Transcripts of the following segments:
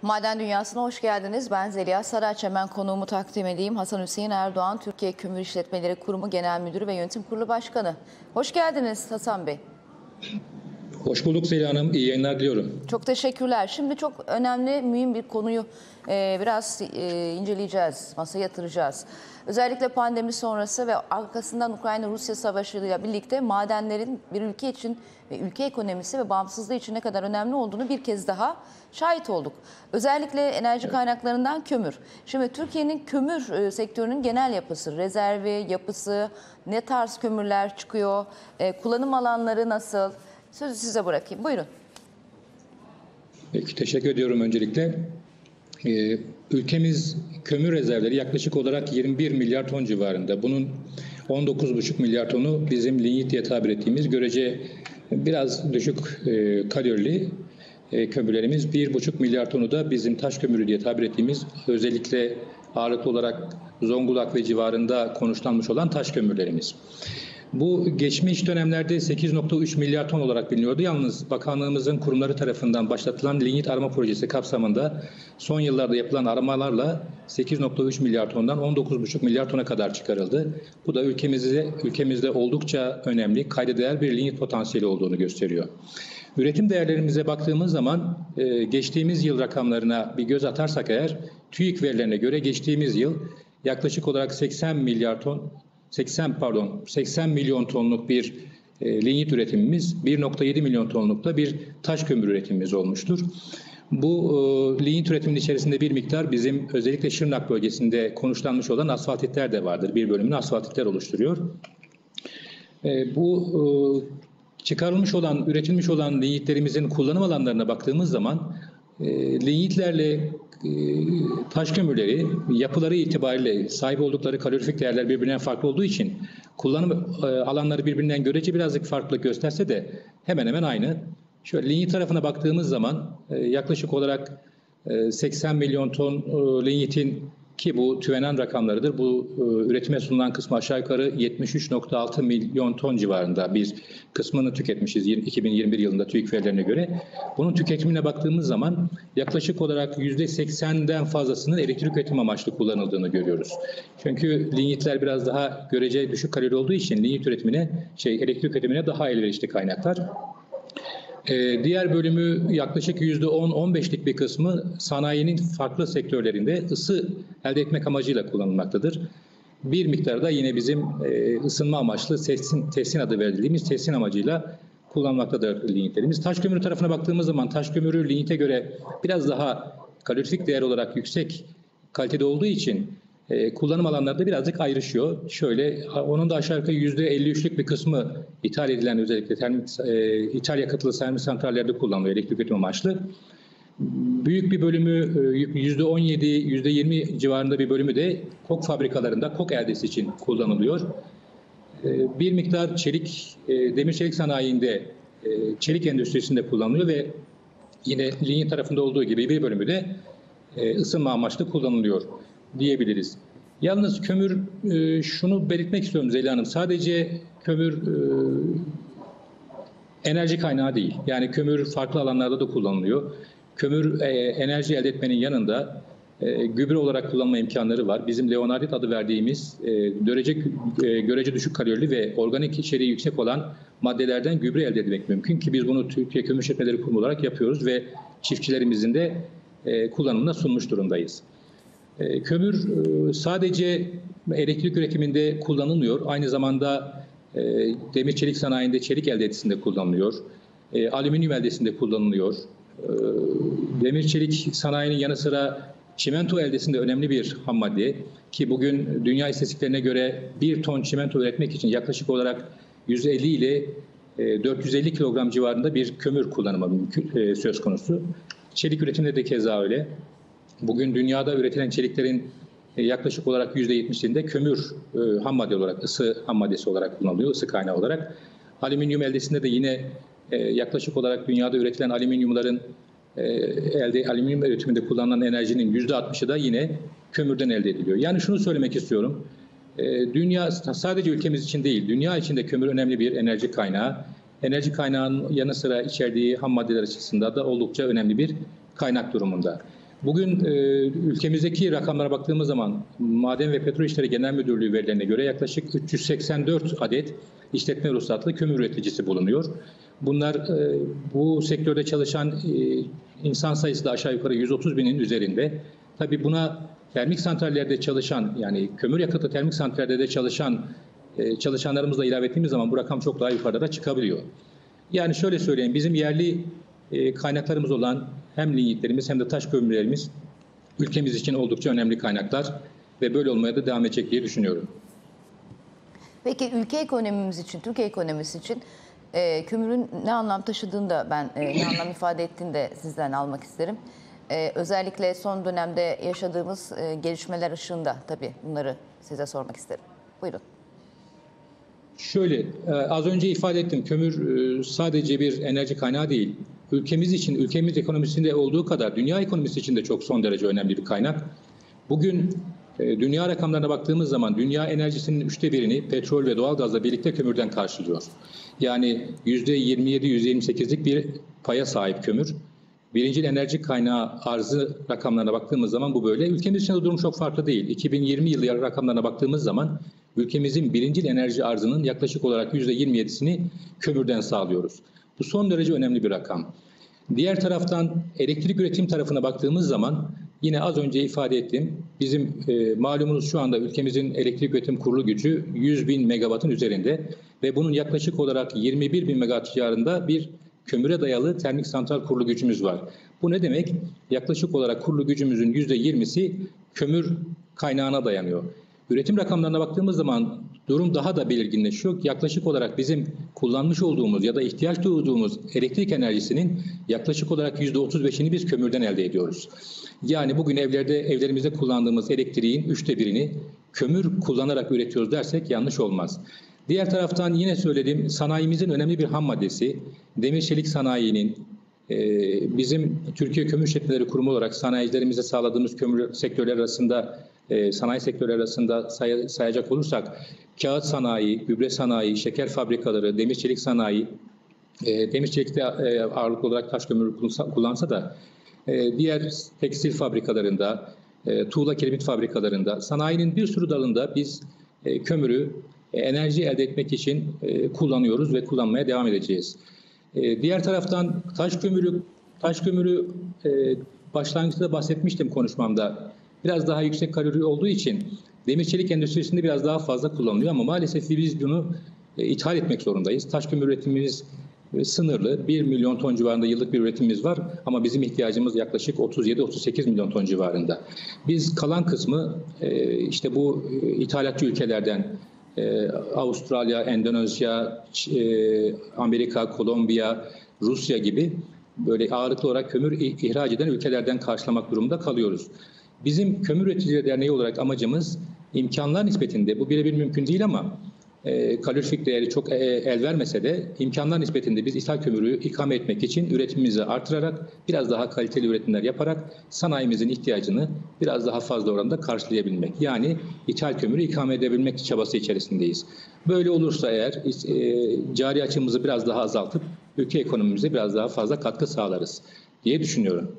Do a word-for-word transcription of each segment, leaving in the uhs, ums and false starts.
Maden Dünyası'na hoş geldiniz. Ben Zeliha Saraç. Hemen konuğumu takdim edeyim. Hasan Hüseyin Erdoğan, Türkiye Kömür İşletmeleri Kurumu Genel Müdürü ve Yönetim Kurulu Başkanı. Hoş geldiniz Hasan Bey. Hoş bulduk Zeliha Hanım. İyi yayınlar diliyorum. Çok teşekkürler. Şimdi çok önemli, mühim bir konuyu e, biraz e, inceleyeceğiz, masaya yatıracağız. Özellikle pandemi sonrası ve arkasından Ukrayna-Rusya savaşıyla birlikte madenlerin bir ülke için ve ülke ekonomisi ve bağımsızlığı için ne kadar önemli olduğunu bir kez daha şahit olduk. Özellikle enerji kaynaklarından kömür. Şimdi Türkiye'nin kömür e, sektörünün genel yapısı, rezervi, yapısı, ne tarz kömürler çıkıyor, e, kullanım alanları nasıl? Sözü size bırakayım. Buyurun. Peki, teşekkür ediyorum öncelikle. Ee, ülkemiz kömür rezervleri yaklaşık olarak yirmi bir milyar ton civarında. Bunun on dokuz buçuk milyar tonu bizim lignit diye tabir ettiğimiz görece biraz düşük e, kalorili e, kömürlerimiz. bir buçuk milyar tonu da bizim taş kömürü diye tabir ettiğimiz, özellikle ağırlıklı olarak Zonguldak ve civarında konuşlanmış olan taş kömürlerimiz. Bu geçmiş dönemlerde sekiz nokta üç milyar ton olarak biliniyordu. Yalnız bakanlığımızın kurumları tarafından başlatılan lignit arama projesi kapsamında son yıllarda yapılan aramalarla sekiz nokta üç milyar tondan on dokuz buçuk milyar tona kadar çıkarıldı. Bu da ülkemizde, ülkemizde oldukça önemli, kayda değer bir lignit potansiyeli olduğunu gösteriyor. Üretim değerlerimize baktığımız zaman geçtiğimiz yıl rakamlarına bir göz atarsak eğer, TÜİK verilerine göre geçtiğimiz yıl yaklaşık olarak seksen milyar ton seksen pardon seksen milyon tonluk bir e, lignit üretimimiz, bir nokta yedi milyon tonlukta bir taş kömür üretimimiz olmuştur. Bu e, lignit üretiminin içerisinde bir miktar bizim özellikle Şırnak bölgesinde konuşlanmış olan asfaltitler de vardır. Bir bölümünü asfaltitler oluşturuyor. E, bu e, çıkarılmış olan, üretilmiş olan lignitlerimizin kullanım alanlarına baktığımız zaman e, lignitlerle taş kömürleri yapıları itibariyle sahip oldukları kalorifik değerler birbirinden farklı olduğu için kullanım alanları birbirinden görece birazcık farklılık gösterse de hemen hemen aynı. Şöyle lignit tarafına baktığımız zaman yaklaşık olarak seksen milyon ton lignitin, ki bu TÜVENAN rakamlarıdır. Bu üretime sunulan kısmı aşağı yukarı yetmiş üç nokta altı milyon ton civarında bir kısmını tüketmişiz iki bin yirmi bir yılında TÜİK verilerine göre. Bunun tüketimine baktığımız zaman yaklaşık olarak yüzde seksenden fazlasının elektrik üretim amaçlı kullanıldığını görüyoruz. Çünkü lignitler biraz daha görece düşük kalori olduğu için lignit üretimine, şey elektrik üretimine daha elverişli kaynaklar. Ee, diğer bölümü yaklaşık yüzde on on beşlik bir kısmı sanayinin farklı sektörlerinde ısı elde etmek amacıyla kullanılmaktadır. Bir miktarda yine bizim e, ısınma amaçlı tesin, tesin adı verildiğimiz tesin amacıyla kullanılmaktadır lignitlerimiz. Taş kömürü tarafına baktığımız zaman taş kömürü lignite göre biraz daha kalorifik değer olarak yüksek kalitede olduğu için e, kullanım alanlarda birazcık ayrışıyor. Şöyle, onun da aşağı yukarı yüzde elli üçlük bir kısmı ithal edilen, özellikle termik, e, ithal yakıtlı termik santrallerde kullanılıyor elektrik üretim amaçlı. Büyük bir bölümü, yüzde on yedi yüzde yirmi civarında bir bölümü de kok fabrikalarında kok eldesi için kullanılıyor. E, bir miktar çelik, e, demir çelik sanayinde, e, çelik endüstrisinde kullanılıyor ve yine lignit tarafında olduğu gibi bir bölümü de e, ısınma amaçlı kullanılıyor diyebiliriz. Yalnız kömür, e, şunu belirtmek istiyorum Zeliha Hanım, sadece kömür e, enerji kaynağı değil. Yani kömür farklı alanlarda da kullanılıyor. Kömür e, enerji elde etmenin yanında e, gübre olarak kullanma imkanları var. Bizim Leonardit adı verdiğimiz e, görece, e, görece düşük kalorili ve organik içeriği yüksek olan maddelerden gübre elde etmek mümkün ki biz bunu Türkiye Kömür İşletmeleri Kurumu olarak yapıyoruz ve çiftçilerimizin de e, kullanımına sunmuş durumdayız. Kömür sadece elektrik üretiminde kullanılmıyor. Aynı zamanda demir çelik sanayinde çelik eldesinde kullanılıyor. Alüminyum eldesinde kullanılıyor. Demir çelik sanayinin yanı sıra çimento eldesinde önemli bir ham madde. Ki bugün dünya istatistiklerine göre bir ton çimento üretmek için yaklaşık olarak yüz elli ile dört yüz elli kilogram civarında bir kömür kullanımı mümkün, söz konusu. Çelik üretiminde de keza öyle. Bugün dünyada üretilen çeliklerin yaklaşık olarak yüzde yetmişinde kömür e, ham madde olarak, ısı ham maddesi olarak kullanılıyor, ısı kaynağı olarak. Alüminyum eldesinde de yine e, yaklaşık olarak dünyada üretilen alüminyumların e, elde alüminyum üretiminde kullanılan enerjinin yüzde altmışı da yine kömürden elde ediliyor. Yani şunu söylemek istiyorum. E, dünya sadece ülkemiz için değil, dünya için de kömür önemli bir enerji kaynağı. Enerji kaynağının yanı sıra içerdiği ham maddeler açısından da oldukça önemli bir kaynak durumunda. Bugün e, ülkemizdeki rakamlara baktığımız zaman Maden ve Petrol İşleri Genel Müdürlüğü verilerine göre yaklaşık üç yüz seksen dört adet işletme ruhsatlı kömür üreticisi bulunuyor. Bunlar e, bu sektörde çalışan e, insan sayısı da aşağı yukarı yüz otuz binin üzerinde. Tabii buna termik santrallerde çalışan, yani kömür yakıtlı termik santrallerde çalışan e, çalışanlarımızı da ilave ettiğimiz zaman bu rakam çok daha yukarıda çıkabiliyor. Yani şöyle söyleyeyim, bizim yerli e, kaynaklarımız olan hem linyitlerimiz hem de taş kömürlerimiz ülkemiz için oldukça önemli kaynaklar ve böyle olmaya da devam edecek diye düşünüyorum. Peki ülke ekonomimiz için, Türkiye ekonomisi için e, kömürün ne anlam taşıdığını da ben, e, ne anlam ifade ettiğini de sizden almak isterim. E, özellikle son dönemde yaşadığımız e, gelişmeler ışığında tabii bunları size sormak isterim. Buyurun. Şöyle, az önce ifade ettim, kömür sadece bir enerji kaynağı değil. Ülkemiz için, ülkemiz ekonomisinde olduğu kadar dünya ekonomisi için de çok son derece önemli bir kaynak. Bugün dünya rakamlarına baktığımız zaman dünya enerjisinin üçte birini petrol ve doğalgazla birlikte kömürden karşılıyor. Yani yüzde yirmi yedi yüzde yirmi sekizlik bir paya sahip kömür. Birincil enerji kaynağı arzı rakamlarına baktığımız zaman bu böyle. Ülkemiz için de durum çok farklı değil. iki bin yirmi yılı rakamlarına baktığımız zaman ülkemizin birincil enerji arzının yaklaşık olarak yüzde yirmi yedisini kömürden sağlıyoruz. Bu son derece önemli bir rakam. Diğer taraftan elektrik üretim tarafına baktığımız zaman yine az önce ifade ettim. Bizim e, malumunuz şu anda ülkemizin elektrik üretim kurulu gücü yüz bin megawattın üzerinde ve bunun yaklaşık olarak yirmi bir bin megawatt civarında bir kömüre dayalı termik santral kurulu gücümüz var. Bu ne demek? Yaklaşık olarak kurulu gücümüzün yüzde yirmisi kömür kaynağına dayanıyor. Üretim rakamlarına baktığımız zaman durum daha da belirginleşiyor. Yaklaşık olarak bizim kullanmış olduğumuz ya da ihtiyaç duyduğumuz elektrik enerjisinin yaklaşık olarak yüzde otuz beşini biz kömürden elde ediyoruz. Yani bugün evlerde, evlerimizde kullandığımız elektriğin üçte birini kömür kullanarak üretiyoruz dersek yanlış olmaz. Diğer taraftan yine söyledim, sanayimizin önemli bir ham maddesi demir çelik sanayinin e, bizim Türkiye Kömür İşletmeleri Kurumu olarak sanayicilerimize sağladığımız kömür sektörleri arasında e, sanayi sektörleri arasında say, sayacak olursak kağıt sanayi, gübre sanayi, şeker fabrikaları, demir çelik sanayi, e, demir çelikte e, ağırlıklı olarak taş kömürü kullansa da e, diğer tekstil fabrikalarında, e, tuğla kiremit fabrikalarında, sanayinin bir sürü dalında biz e, kömürü enerji elde etmek için e, kullanıyoruz ve kullanmaya devam edeceğiz. E, diğer taraftan taş kömürü, taş kömürü e, başlangıçta da bahsetmiştim konuşmamda. Biraz daha yüksek kalori olduğu için demir çelik endüstrisinde biraz daha fazla kullanılıyor ama maalesef biz bunu e, ithal etmek zorundayız. Taş kömür üretimimiz e, sınırlı. bir milyon ton civarında yıllık bir üretimimiz var ama bizim ihtiyacımız yaklaşık otuz yedi otuz sekiz milyon ton civarında. Biz kalan kısmı e, işte bu e, ithalatçı ülkelerden Ee, Avustralya, Endonezya, e, Amerika, Kolombiya, Rusya gibi böyle ağırlıklı olarak kömür ihraç eden ülkelerden karşılamak durumunda kalıyoruz. Bizim Kömür Üreticileri Derneği olarak amacımız imkanlar nispetinde, bu birebir mümkün değil ama e, kalorifik değeri çok e, el vermese de imkanlar nispetinde biz ithal kömürü ikame etmek için üretimimizi artırarak biraz daha kaliteli üretimler yaparak sanayimizin ihtiyacını biraz daha fazla oranda karşılayabilmek. Yani ithal kömürü ikame edebilmek çabası içerisindeyiz. Böyle olursa eğer e, cari açığımızı biraz daha azaltıp ülke ekonomimize biraz daha fazla katkı sağlarız diye düşünüyorum.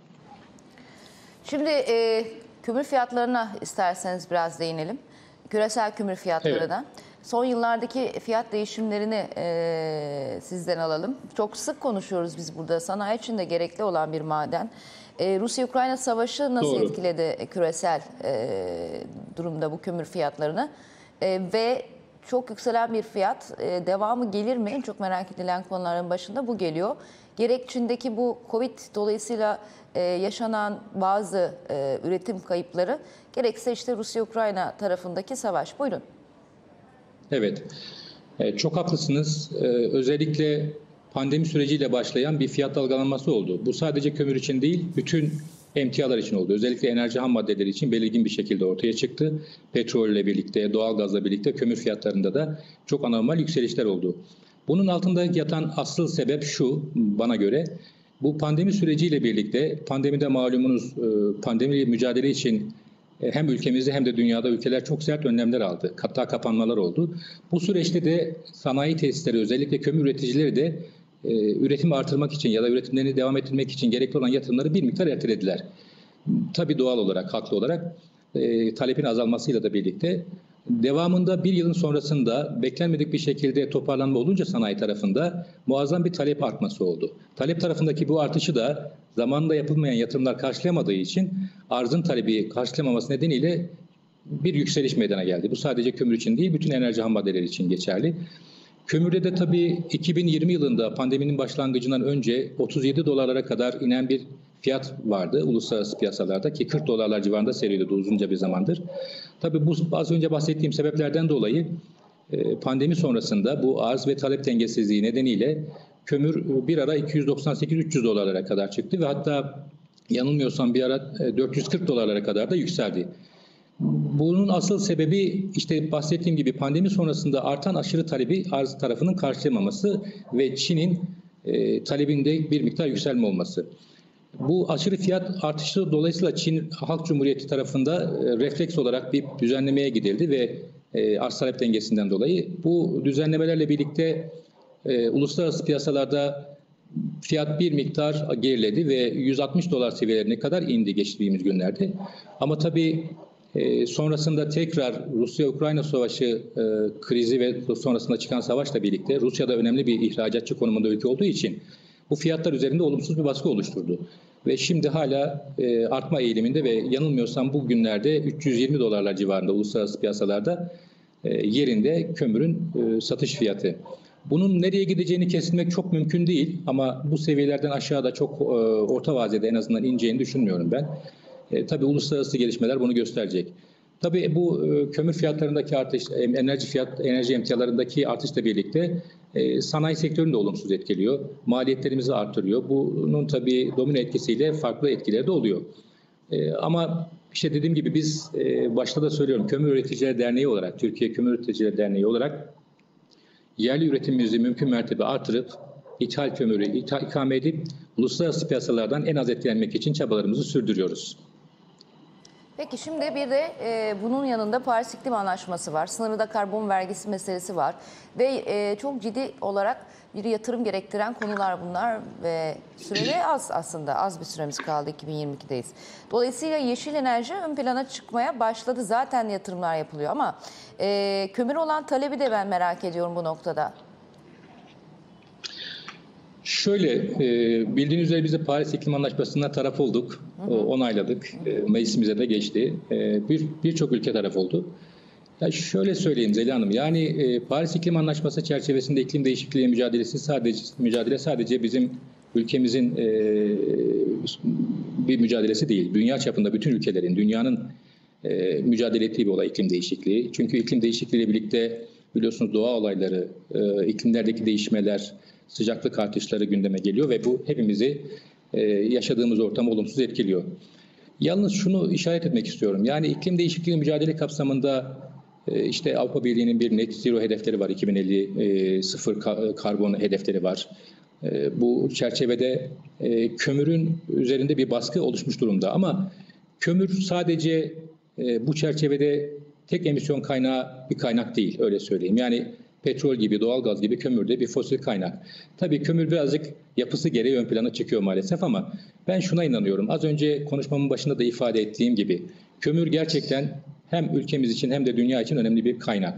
Şimdi e, kömür fiyatlarına isterseniz biraz değinelim. Küresel kömür fiyatlarına. Evet. Son yıllardaki fiyat değişimlerini e, sizden alalım. Çok sık konuşuyoruz biz burada. Sanayi için de gerekli olan bir maden. E, Rusya-Ukrayna savaşı nasıl Doğru. etkiledi küresel e, durumda bu kömür fiyatlarını? E, ve çok yükselen bir fiyat. E, devamı gelir mi? En çok merak edilen konuların başında bu geliyor. Gerek Çin'deki bu Covid dolayısıyla e, yaşanan bazı e, üretim kayıpları, gerekse işte Rusya-Ukrayna tarafındaki savaş. Buyurun. Evet, e, çok haklısınız. E, özellikle pandemi süreciyle başlayan bir fiyat dalgalanması oldu. Bu sadece kömür için değil, bütün emtialar için oldu. Özellikle enerji ham maddeleri için belirgin bir şekilde ortaya çıktı. Petrolle birlikte, doğalgazla birlikte kömür fiyatlarında da çok anormal yükselişler oldu. Bunun altında yatan asıl sebep şu bana göre. Bu pandemi süreciyle birlikte pandemide malumunuz pandemiyle mücadele için hem ülkemizde hem de dünyada ülkeler çok sert önlemler aldı. Hatta kapanmalar oldu. Bu süreçte de sanayi tesisleri özellikle kömür üreticileri de e, üretimi artırmak için ya da üretimlerini devam ettirmek için gerekli olan yatırımları bir miktar ertelediler. tabii doğal olarak, haklı olarak e, talebin azalmasıyla da birlikte devamında bir yılın sonrasında beklenmedik bir şekilde toparlanma olunca sanayi tarafında muazzam bir talep artması oldu. Talep tarafındaki bu artışı da zamanında yapılmayan yatırımlar karşılayamadığı için arzın talebi karşılamaması nedeniyle bir yükseliş meydana geldi. Bu sadece kömür için değil, bütün enerji ham maddeleri için geçerli. Kömürde de tabii iki bin yirmi yılında pandeminin başlangıcından önce otuz yedi dolarlara kadar inen bir fiyat vardı uluslararası piyasalarda ki kırk dolarlar civarında seyrediyordu uzunca bir zamandır. Tabii bu az önce bahsettiğim sebeplerden dolayı pandemi sonrasında bu arz ve talep dengesizliği nedeniyle kömür bir ara iki yüz doksan sekiz üç yüz dolarlara kadar çıktı ve hatta yanılmıyorsam bir ara dört yüz kırk dolarlara kadar da yükseldi. Bunun asıl sebebi işte bahsettiğim gibi pandemi sonrasında artan aşırı talebi arz tarafının karşılayamaması ve Çin'in e, talebinde bir miktar yükselme olması. Bu aşırı fiyat artışı dolayısıyla Çin Halk Cumhuriyeti tarafında e, refleks olarak bir düzenlemeye gidildi ve e, arz talep dengesinden dolayı bu düzenlemelerle birlikte e, uluslararası piyasalarda fiyat bir miktar geriledi ve yüz altmış dolar seviyelerine kadar indi geçtiğimiz günlerde. Ama tabii e, sonrasında tekrar Rusya-Ukrayna savaşı e, krizi ve sonrasında çıkan savaşla birlikte Rusya'da önemli bir ihracatçı konumunda ülke olduğu için bu fiyatlar üzerinde olumsuz bir baskı oluşturdu. Ve şimdi hala e, artma eğiliminde ve yanılmıyorsam bu günlerde üç yüz yirmi dolarlar civarında uluslararası piyasalarda e, yerinde kömürün e, satış fiyatı. Bunun nereye gideceğini kestirmek çok mümkün değil ama bu seviyelerden aşağıda çok e, orta vadede en azından ineceğini düşünmüyorum ben. E, tabii uluslararası gelişmeler bunu gösterecek. Tabii bu e, kömür fiyatlarındaki artış, enerji fiyat, enerji emtialarındaki artışla birlikte e, sanayi sektörünü de olumsuz etkiliyor. Maliyetlerimizi artırıyor. Bunun tabii domino etkisiyle farklı etkileri de oluyor. E, ama işte dediğim gibi biz e, başta da söylüyorum Kömür Üreticiler Derneği olarak, Türkiye Kömür Üreticiler Derneği olarak yerli üretimimizi mümkün mertebe artırıp ithal kömürü ikame edip uluslararası piyasalardan en az etkilenmek için çabalarımızı sürdürüyoruz. Peki şimdi bir de e, bunun yanında Paris İklim Anlaşması var. Sınırda karbon vergisi meselesi var. Ve e, çok ciddi olarak bir yatırım gerektiren konular bunlar. Ve sürede az aslında. Az bir süremiz kaldı. iki bin yirmi iki'deyiz. Dolayısıyla yeşil enerji ön plana çıkmaya başladı. Zaten yatırımlar yapılıyor ama e, kömür olan talebi de ben merak ediyorum bu noktada. Şöyle, e, bildiğiniz üzere biz de Paris İklim Anlaşması'na taraf olduk, hı hı. onayladık, e, meclisimize de geçti. E, bir birçok ülke taraf oldu. Ya şöyle söyleyeyim Zeliha Hanım, yani e, Paris İklim Anlaşması çerçevesinde iklim değişikliği mücadelesi sadece mücadele sadece bizim ülkemizin e, bir mücadelesi değil. Dünya çapında bütün ülkelerin, dünyanın e, mücadele ettiği bir olay iklim değişikliği. Çünkü iklim değişikliğiyle birlikte biliyorsunuz doğa olayları, e, iklimlerdeki değişmeler, sıcaklık artışları gündeme geliyor ve bu hepimizi e, yaşadığımız ortamı olumsuz etkiliyor. Yalnız şunu işaret etmek istiyorum. Yani iklim değişikliği mücadele kapsamında e, işte Avrupa Birliği'nin bir net zero hedefleri var. iki bin elli e, sıfır karbon hedefleri var. E, bu çerçevede e, kömürün üzerinde bir baskı oluşmuş durumda. Ama kömür sadece e, bu çerçevede tek emisyon kaynağı bir kaynak değil, öyle söyleyeyim. Yani petrol gibi, doğalgaz gibi kömür de bir fosil kaynak. Tabii kömür birazcık yapısı gereği ön plana çıkıyor maalesef ama ben şuna inanıyorum. Az önce konuşmamın başında da ifade ettiğim gibi kömür gerçekten hem ülkemiz için hem de dünya için önemli bir kaynak.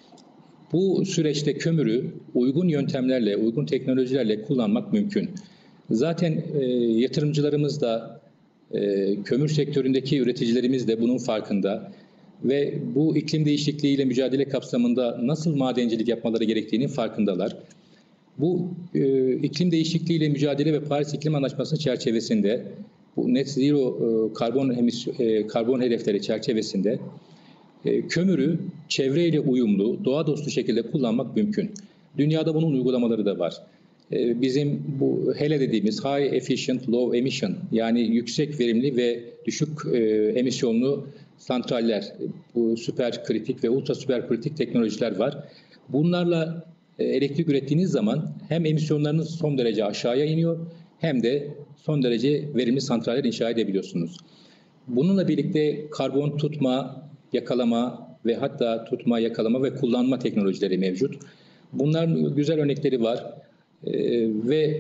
Bu süreçte kömürü uygun yöntemlerle, uygun teknolojilerle kullanmak mümkün. Zaten e, yatırımcılarımız da, e, kömür sektöründeki üreticilerimiz de bunun farkında. Ve bu iklim değişikliğiyle mücadele kapsamında nasıl madencilik yapmaları gerektiğinin farkındalar. Bu e, iklim değişikliğiyle mücadele ve Paris İklim Anlaşması çerçevesinde bu net zero e, karbon emisyon, e, karbon hedefleri çerçevesinde e, kömürü çevreyle uyumlu, doğa dostu şekilde kullanmak mümkün. Dünyada bunun uygulamaları da var. E, bizim bu HELE dediğimiz High Efficient Low Emission yani yüksek verimli ve düşük e, emisyonlu santraller, bu süper kritik ve ultra süper kritik teknolojiler var. Bunlarla elektrik ürettiğiniz zaman hem emisyonlarınız son derece aşağıya iniyor hem de son derece verimli santraller inşa edebiliyorsunuz. Bununla birlikte karbon tutma, yakalama ve hatta tutma, yakalama ve kullanma teknolojileri mevcut. Bunların güzel örnekleri var ee, ve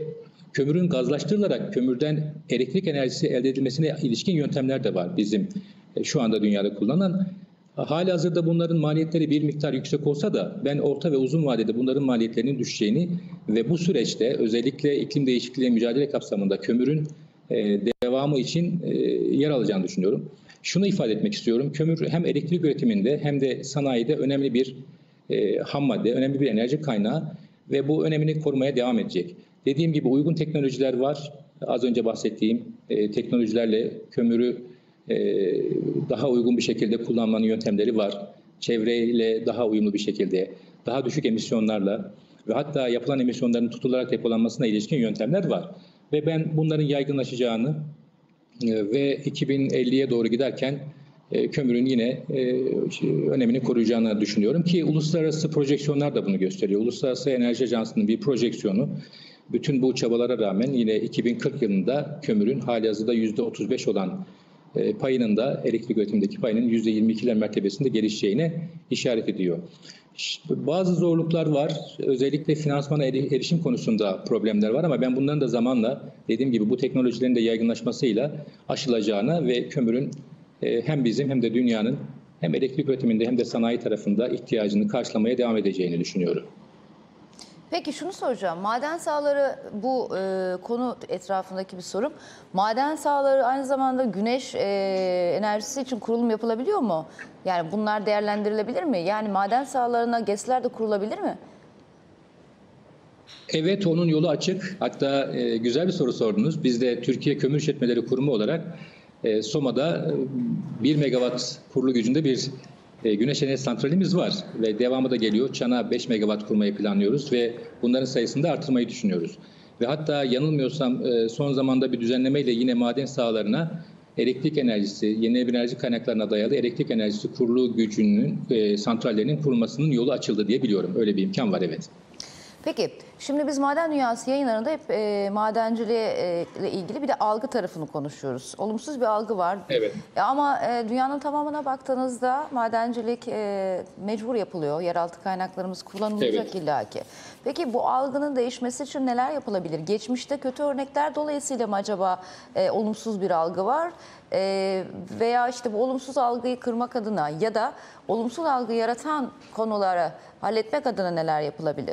kömürün gazlaştırılarak kömürden elektrik enerjisi elde edilmesine ilişkin yöntemler de var bizim e, şu anda dünyada kullanılan. Halihazırda bunların maliyetleri bir miktar yüksek olsa da ben orta ve uzun vadede bunların maliyetlerinin düşeceğini ve bu süreçte özellikle iklim değişikliğiyle mücadele kapsamında kömürün e, devamı için e, yer alacağını düşünüyorum. Şunu ifade etmek istiyorum. Kömür hem elektrik üretiminde hem de sanayide önemli bir e, ham madde, önemli bir enerji kaynağı ve bu önemini korumaya devam edecek. Dediğim gibi uygun teknolojiler var. Az önce bahsettiğim e, teknolojilerle kömürü e, daha uygun bir şekilde kullanmanın yöntemleri var. Çevreyle daha uyumlu bir şekilde, daha düşük emisyonlarla ve hatta yapılan emisyonların tutularak depolanmasına ilişkin yöntemler var. Ve ben bunların yaygınlaşacağını ve iki bin elliye doğru giderken kömürün yine önemini koruyacağını düşünüyorum ki uluslararası projeksiyonlar da bunu gösteriyor. Uluslararası Enerji Ajansı'nın bir projeksiyonu bütün bu çabalara rağmen yine iki bin kırk yılında kömürün halihazırda yüzde otuz beş olan payının da elektrik üretimindeki payının yüzde yirmi ikiler mertebesinde gelişeceğine işaret ediyor. Bazı zorluklar var. Özellikle finansmana erişim konusunda problemler var ama ben bunların da zamanla dediğim gibi bu teknolojilerin de yaygınlaşmasıyla aşılacağına ve kömürün hem bizim hem de dünyanın hem elektrik üretiminde hem de sanayi tarafında ihtiyacını karşılamaya devam edeceğini düşünüyorum. Peki şunu soracağım. Maden sahaları bu e, konu etrafındaki bir sorum. Maden sahaları aynı zamanda güneş e, enerjisi için kurulum yapılabiliyor mu? Yani bunlar değerlendirilebilir mi? Yani maden sahalarına GES'ler de kurulabilir mi? Evet, onun yolu açık. Hatta e, güzel bir soru sordunuz. Biz de Türkiye Kömür İşletmeleri Kurumu olarak e, SOMA'da bir megawatt kurulu gücünde bir E, güneş enerji santralimiz var ve devamı da geliyor. Çanağa beş megawatt kurmayı planlıyoruz ve bunların sayısını da artırmayı düşünüyoruz. Ve hatta yanılmıyorsam e, son zamanda bir düzenlemeyle yine maden sahalarına elektrik enerjisi, yenilenebilir enerji kaynaklarına dayalı elektrik enerjisi kurulu gücünün, e, santrallerinin kurulmasının yolu açıldı diye biliyorum. Öyle bir imkan var, evet. Peki, şimdi biz Maden Dünyası yayınlarında hep e, madenciliğe e, ile ilgili bir de algı tarafını konuşuyoruz. Olumsuz bir algı var. Evet. E, ama e, dünyanın tamamına baktığınızda madencilik e, mecbur yapılıyor. Yeraltı kaynaklarımız kullanılacak Evet. illaki. Peki bu algının değişmesi için neler yapılabilir? Geçmişte kötü örnekler dolayısıyla mı acaba e, olumsuz bir algı var? E, veya işte bu olumsuz algıyı kırmak adına ya da olumsuz algı yaratan konuları halletmek adına neler yapılabilir?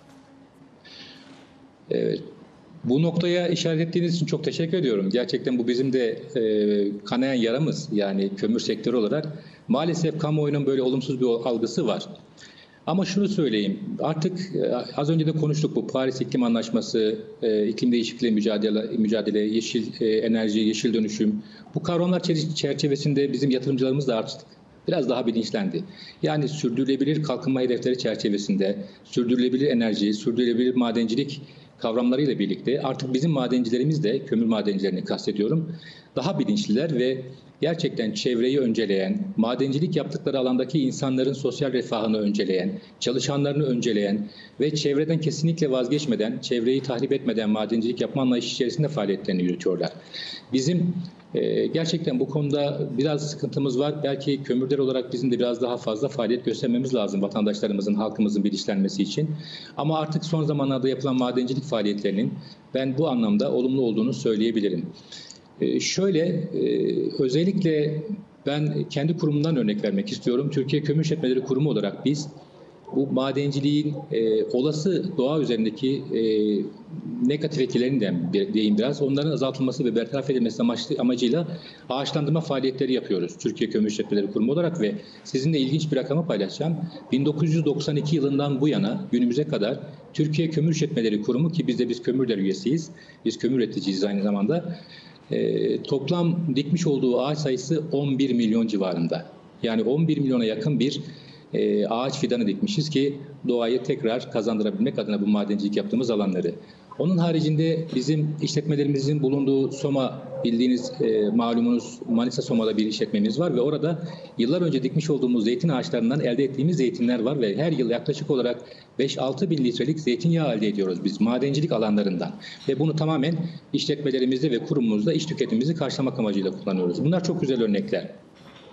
Evet. Bu noktaya işaret ettiğiniz için çok teşekkür ediyorum. Gerçekten bu bizim de e, kanayan yaramız, yani kömür sektörü olarak. Maalesef kamuoyunun böyle olumsuz bir algısı var. Ama şunu söyleyeyim, artık e, az önce de konuştuk, bu Paris İklim Anlaşması, e, iklim değişikliği mücadele, mücadele yeşil e, enerji, yeşil dönüşüm. Bu kavramlar çerçevesinde bizim yatırımcılarımız da artık biraz daha bilinçlendi. Yani sürdürülebilir kalkınma hedefleri çerçevesinde sürdürülebilir enerji, sürdürülebilir madencilik kavramlarıyla birlikte artık bizim madencilerimiz de, kömür madencilerini kastediyorum, daha bilinçliler ve gerçekten çevreyi önceleyen, madencilik yaptıkları alandaki insanların sosyal refahını önceleyen, çalışanlarını önceleyen ve çevreden kesinlikle vazgeçmeden, çevreyi tahrip etmeden madencilik yapma anlayışı içerisinde faaliyetlerini yürütüyorlar. Bizim e, gerçekten bu konuda biraz sıkıntımız var. Belki kömürler olarak bizim de biraz daha fazla faaliyet göstermemiz lazım vatandaşlarımızın, halkımızın bilinçlenmesi için. Ama artık son zamanlarda yapılan madencilik faaliyetlerinin ben bu anlamda olumlu olduğunu söyleyebilirim. Ee, şöyle, e, özellikle ben kendi kurumumdan örnek vermek istiyorum. Türkiye Kömür İşletmeleri Kurumu olarak biz bu madenciliğin e, olası doğa üzerindeki e, negatif etkilerinden diyeyim biraz, onların azaltılması ve bertaraf edilmesi amaçlı, amacıyla ağaçlandırma faaliyetleri yapıyoruz Türkiye Kömür İşletmeleri Kurumu olarak ve sizinle ilginç bir rakamı paylaşacağım. bin dokuz yüz doksan iki yılından bu yana günümüze kadar Türkiye Kömür İşletmeleri Kurumu, ki biz de biz kömürler üyesiyiz, biz kömür üreticisiyiz aynı zamanda, e, toplam dikmiş olduğu ağaç sayısı on bir milyon civarında. Yani on bir milyona yakın bir E, ağaç fidanı dikmişiz ki doğayı tekrar kazandırabilmek adına bu madencilik yaptığımız alanları. Onun haricinde bizim işletmelerimizin bulunduğu Soma, bildiğiniz e, malumunuz Manisa Soma'da bir işletmemiz var ve orada yıllar önce dikmiş olduğumuz zeytin ağaçlarından elde ettiğimiz zeytinler var ve her yıl yaklaşık olarak beş altı bin litrelik zeytinyağı elde ediyoruz biz madencilik alanlarından. Ve bunu tamamen işletmelerimizde ve kurumumuzda iş tüketimimizi karşılamak amacıyla kullanıyoruz. Bunlar çok güzel örnekler.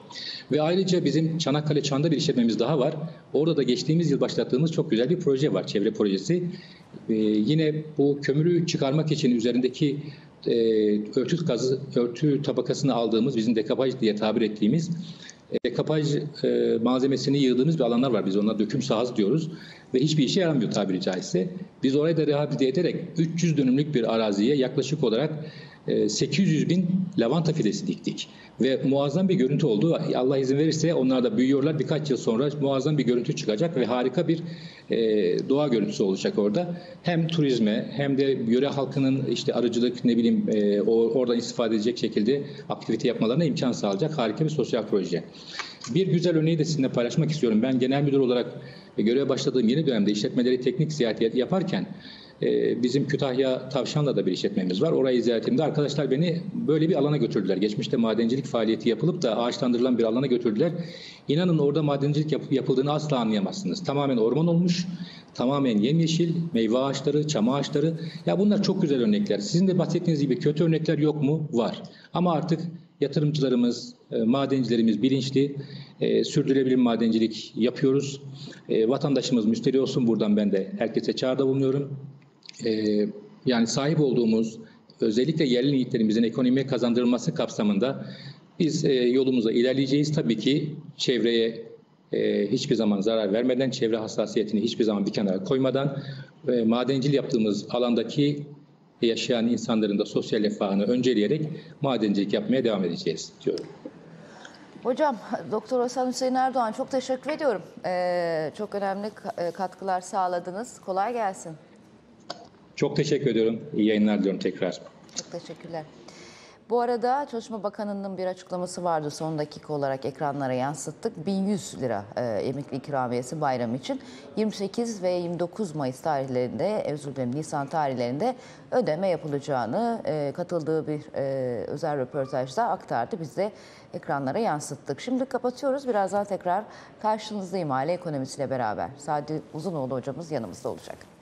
Ve ayrıca bizim Çanakkale Çan'da bir işletmemiz daha var. Orada da geçtiğimiz yıl başlattığımız çok güzel bir proje var, çevre projesi. Ee, yine bu kömürü çıkarmak için üzerindeki e, örtü gazı, örtü tabakasını aldığımız, bizim dekapaj diye tabir ettiğimiz dekapaj e, malzemesini yığdığımız bir alanlar var. Biz onlara döküm sahası diyoruz. Ve hiçbir işe yaramıyor tabiri caizse. Biz orayı da rehabilite ederek üç yüz dönümlük bir araziye yaklaşık olarak e, sekiz yüz bin lavanta fidesi diktik. Ve muazzam bir görüntü oldu. Allah izin verirse onlar da büyüyorlar. Birkaç yıl sonra muazzam bir görüntü çıkacak ve harika bir e, doğa görüntüsü olacak orada. Hem turizme hem de yöre halkının işte arıcılık ne bileyim e, oradan istifade edecek şekilde aktivite yapmalarına imkan sağlayacak harika bir sosyal proje. Bir güzel örneği de sizinle paylaşmak istiyorum. Ben genel müdür olarak göreve başladığım yeni dönemde işletmeleri teknik ziyaret yaparken e, bizim Kütahya Tavşan'da da bir işletmemiz var. Orayı ziyaretimde arkadaşlar beni böyle bir alana götürdüler. Geçmişte madencilik faaliyeti yapılıp da ağaçlandırılan bir alana götürdüler. İnanın orada madencilik yap- yapıldığını asla anlayamazsınız. Tamamen orman olmuş, tamamen yemyeşil, meyve ağaçları, çam ağaçları. Ya bunlar çok güzel örnekler. Sizin de bahsettiğiniz gibi kötü örnekler yok mu? Var. Ama artık yatırımcılarımız, e, madencilerimiz bilinçli, e, sürdürülebilir madencilik yapıyoruz. E, vatandaşımız müşteri olsun, buradan ben de herkese çağrıda bulunuyorum. E, yani sahip olduğumuz özellikle yerli niyetlerimizin ekonomiye kazandırılması kapsamında biz e, yolumuza ilerleyeceğiz. Tabii ki çevreye e, hiçbir zaman zarar vermeden, çevre hassasiyetini hiçbir zaman bir kenara koymadan e, madencilik yaptığımız alandaki yaşayan insanların da sosyal refahını önceleyerek madencilik yapmaya devam edeceğiz diyorum. Hocam, Doktor Hasan Hüseyin Erdoğan çok teşekkür ediyorum. Ee, çok önemli katkılar sağladınız. Kolay gelsin. Çok teşekkür ediyorum. İyi yayınlar diliyorum tekrar. Çok teşekkürler. Bu arada Çalışma Bakanı'nın bir açıklaması vardı, son dakika olarak ekranlara yansıttık. bin yüz lira e, emekli ikramiyesi bayram için yirmi sekiz ve yirmi dokuz Mayıs tarihlerinde, özür dilerim Nisan tarihlerinde ödeme yapılacağını e, katıldığı bir e, özel röportajda aktardı. Biz de ekranlara yansıttık. Şimdi kapatıyoruz. Birazdan tekrar karşınızdayım aile ekonomisiyle beraber. Sadi Uzunoğlu hocamız yanımızda olacak.